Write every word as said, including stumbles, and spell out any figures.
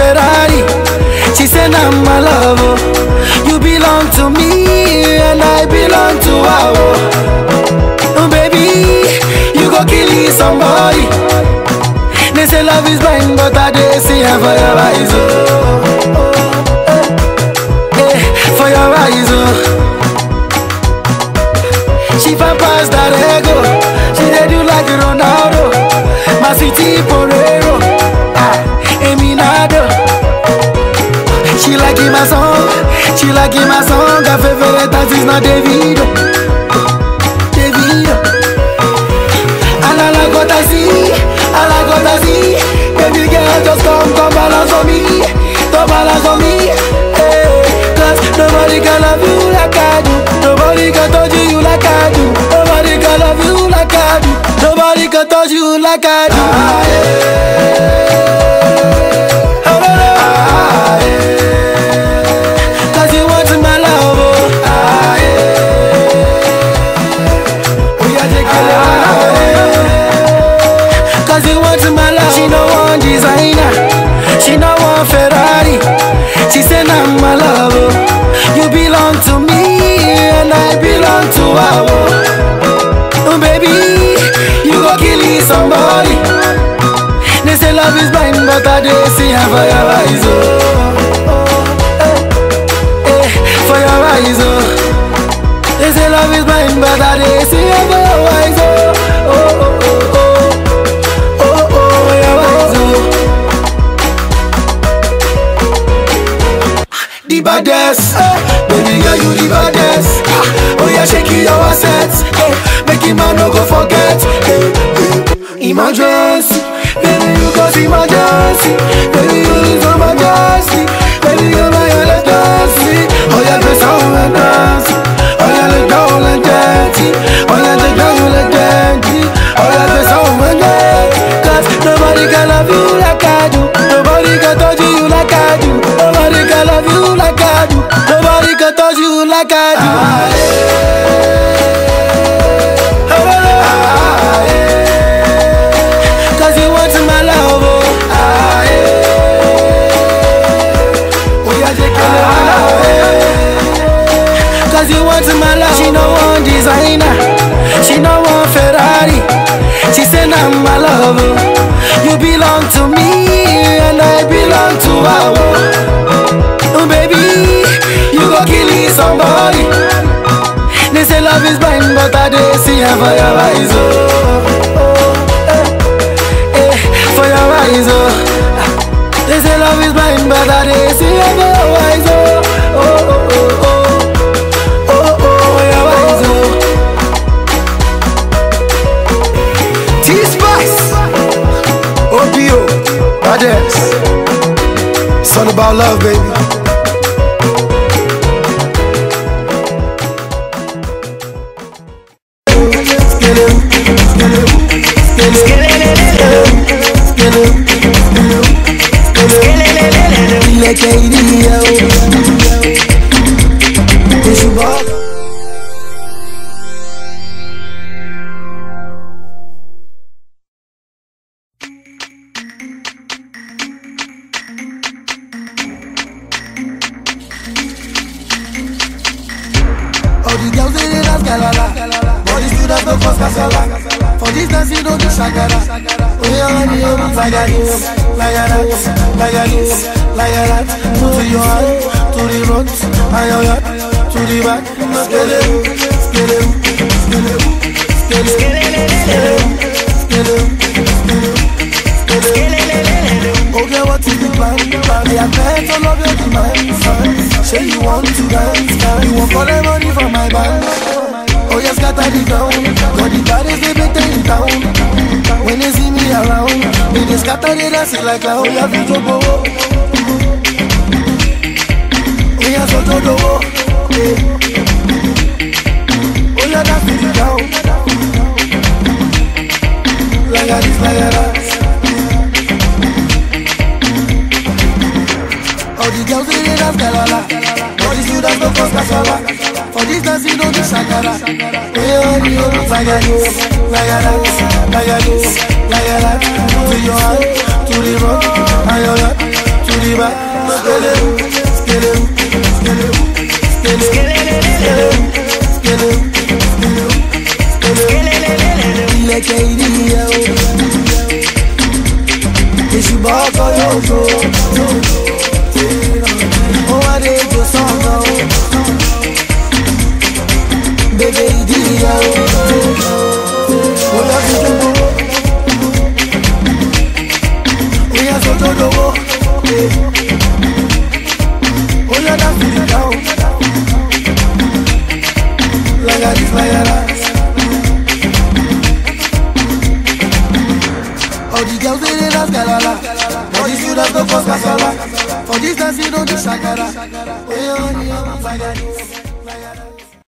Ferrari. She said I'm my love, oh. You belong to me and I belong to her, oh. Oh baby, you go kill somebody. They say love is blind, but I dey see her for your eyes, oh. Eh, for your eyes, oh. She fan past that ego. She dey do like Ronaldo, my city Porero, ah, Eminado. She like my song, she like my song. Her favorite dance is not Davido, Davido. And I like what I see, I like what I see. Baby girl, just come, come balance on me, come balance on me. Hey, cause nobody can love you like I do. Nobody can touch you like I do. Nobody can love you like I do. Nobody can touch you like I do. Ah, yeah. Oh, no, no. Ah, yeah. Cause you want my love, oh. Ah, yeah. We are taking ah, yeah. Cause you want my love. She no one designer, she no one Ferrari. She said I'm my love, oh. You belong to me and I belong to her, oh. Oh baby, you go kill somebody. They say love is blind, but I dey see her for your eyes, oh. Oh, eh, eh, for your eyes, oh. They say love is blind, but I dey see her for your eyes, oh. Oh, oh, oh, oh, oh, oh, your eyes, oh. The baddest, baby girl, you the baddest. Oh yeah, shake your assets, make him man no go forget. Emergency, baby you cause emergency. Baby you lose your majesty. Baby you my let's dance. Oh yeah, dress on and dance. Oh yeah, let down and dance. Oh yeah, let down and dance. Oh yeah, dress on and dance. Cause nobody can love you like I do. Nobody can touch you like I do. Nobody can love you like I do. Nobody can touch you like I do. Ah, yeah. Oh, ah, yeah. Cause you want my love, oh. Ah, yeah. We are taking ah, yeah. Cause you want my love. She no one designer, she no one Ferrari. She said I'm my love, oh. You belong to me and I belong to her, oh. Oh baby, you go kill somebody. They say love is blind, but I dey see her for your eyes, oh. Oh, eh, eh, for your eyes, oh. They say love is blind, but I dey see her for your eyes, oh. Oh, oh, oh, oh, oh, oh, your eyes, oh. T-Spice, O P O, baddest. It's all about love, baby. For this dance you don't do shagara. Oh yeah, honey, oh, like a this, like a that, like a this, like a that. To your hand, to the front, and your hand, to the back. Skele, skele, skele, skele, skele, skele, skele. Okay, what is the plan? I have met all of your demands. Say you want to dance, you want all the money from my band. Oh yes, got the ground. Got the bodies they better in town. When they see me around, they just scatter the dance like a whole lot of trouble. We are so trouble. Oh yeah, that's the ground. Like a this, like a that. All the girls they dance galala. All the students don't cause casala. For this dance you don't do shakara. Oh yeah, like a this, like a that, like a this, like a that. To your hand, to the rock, and your hand, to the Diva, skele, skele, skele, skele, skele, skele, skele, ilẹ̀kẹ̀ ìdíyẹ o. Èṣùbọ̀ ọkọ̀ yóò tó. Ó wá dé ètò sọ́ọ̀nà o. Bébé ìdíyẹ o. Ó lọ sí jùlọ. Ó yẹ sọ́jọ́ lọ́wọ́. Ó yẹ dá sí ìdá o. Lága ní fàyàrá. All the girls they dey dance galala. All the students go cause kasala. For this dance you know the shakara. Oh yeah, oh yeah,